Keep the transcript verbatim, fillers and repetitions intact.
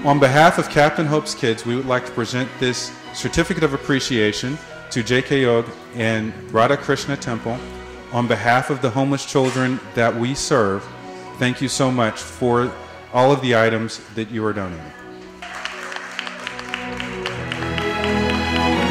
On behalf of Captain Hope's Kids, we would like to present this certificate of appreciation to J K Yog and Radha Krishna Temple. On behalf of the homeless children that we serve, thank you so much for all of the items that you are donating.